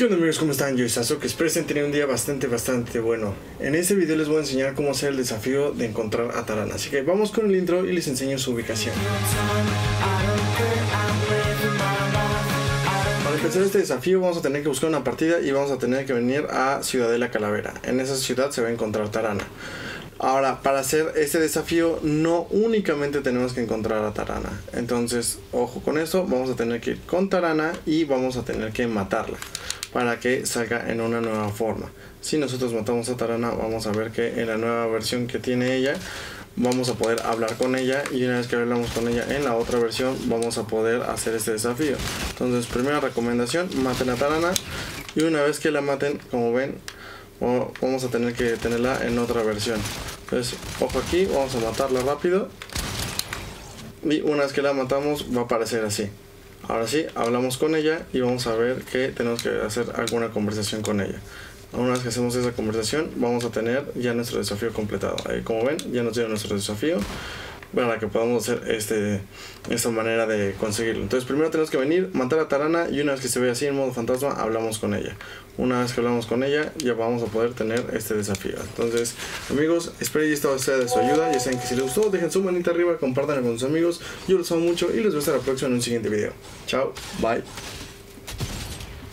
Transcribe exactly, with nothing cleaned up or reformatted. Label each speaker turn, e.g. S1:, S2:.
S1: ¿Qué onda amigos? ¿Cómo están? Yo soy Sasuke, espero estén teniendo un día bastante bastante bueno. En este video les voy a enseñar cómo hacer el desafío de encontrar a Tarana. Así que vamos con el intro y les enseño su ubicación. Para empezar este desafío vamos a tener que buscar una partida y vamos a tener que venir a Ciudadela Calavera. En esa ciudad se va a encontrar Tarana. Ahora, para hacer este desafío no únicamente tenemos que encontrar a Tarana. Entonces, ojo con esto, vamos a tener que ir con Tarana y vamos a tener que matarla para que salga en una nueva forma. Si nosotros matamos a Tarana, vamos a ver que en la nueva versión que tiene ella vamos a poder hablar con ella, y una vez que hablamos con ella en la otra versión vamos a poder hacer este desafío. Entonces, primera recomendación, maten a Tarana, y una vez que la maten, como ven, vamos a tener que tenerla en otra versión. Entonces, ojo aquí, vamos a matarla rápido, y una vez que la matamos va a aparecer así. Ahora sí, hablamos con ella y vamos a ver que tenemos que hacer alguna conversación con ella. Una vez que hacemos esa conversación vamos a tener ya nuestro desafío completado. Ahí, como ven, ya nos dio nuestro desafío para que podamos hacer este, esta manera de conseguirlo. Entonces primero tenemos que venir, matar a Tarana, y una vez que se ve así en modo fantasma hablamos con ella. Una vez que hablamos con ella ya vamos a poder tener este desafío. Entonces amigos, espero que esto sea de su ayuda. Ya saben que si les gustó dejen su manita arriba, compártanlo con sus amigos. Yo los amo mucho y les veo hasta la próxima en un siguiente video. Chao, bye.